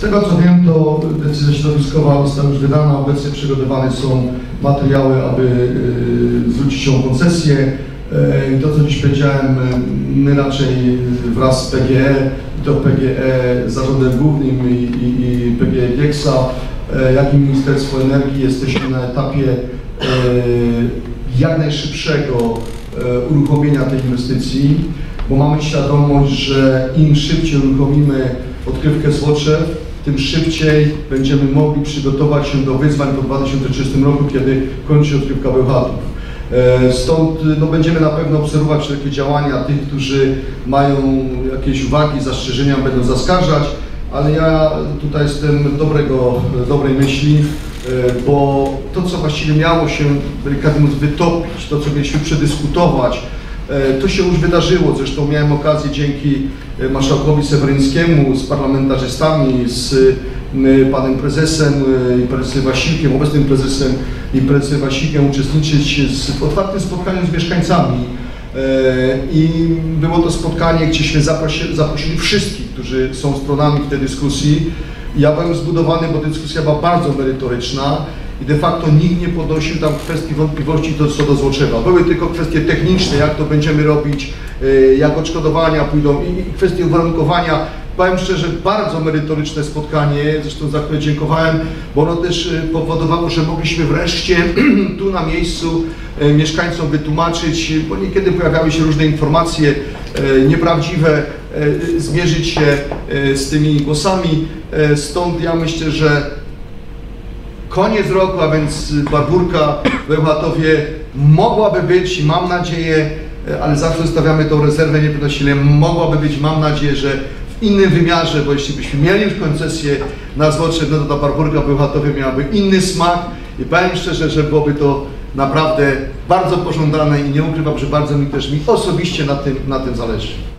tego co wiem, to decyzja środowiskowa została już wydana, obecnie przygotowane są materiały, aby zwrócić się o koncesję. I to, co dziś powiedziałem, my raczej wraz z PGE, i to PGE Zarządem Głównym i PGE Gieksa, jak i Ministerstwo Energii jesteśmy na etapie jak najszybszego uruchomienia tej inwestycji, bo mamy świadomość, że im szybciej uruchomimy odkrywkę Złoczew, tym szybciej będziemy mogli przygotować się do wyzwań po 2030 roku, kiedy kończy odkrywka Bełchatów. Stąd będziemy na pewno obserwować wszelkie działania tych, którzy mają jakieś uwagi, zastrzeżenia, będą zaskarżać, ale ja tutaj jestem dobrej myśli, bo to, co właściwie miało się delikatnie mówiąc wytopić, to, co mieliśmy przedyskutować, to się już wydarzyło. Zresztą miałem okazję dzięki marszałkowi Seweryńskiemu z parlamentarzystami, z panem prezesem i prezesem Wasilkiem, obecnym prezesem i prezesem Wasilkiem uczestniczyć w otwartym spotkaniu z mieszkańcami. I było to spotkanie, gdzieśmy zaprosili wszystkich, którzy są stronami w tej dyskusji. Ja byłem zbudowany, bo dyskusja była bardzo merytoryczna i de facto nikt nie podnosił tam kwestii wątpliwości co do Złoczewa. Były tylko kwestie techniczne, jak to będziemy robić, jak odszkodowania pójdą i kwestie uwarunkowania. Powiem szczerze, bardzo merytoryczne spotkanie, zresztą za które dziękowałem, bo ono też powodowało, że mogliśmy wreszcie tu na miejscu mieszkańcom wytłumaczyć, bo niekiedy pojawiały się różne informacje nieprawdziwe, zmierzyć się z tymi głosami. Stąd ja myślę, że koniec roku, a więc Barbórka w Bełchatowie mogłaby być i mam nadzieję, ale zawsze zostawiamy tą rezerwę niepewności, mogłaby być, mam nadzieję, że w innym wymiarze, bo jeśli byśmy mieli już koncesję na Złoczew, no to ta Barbórka w Bełchatowie miałaby inny smak i powiem szczerze, że byłoby to naprawdę bardzo pożądane i nie ukrywam, że bardzo mi osobiście na tym zależy.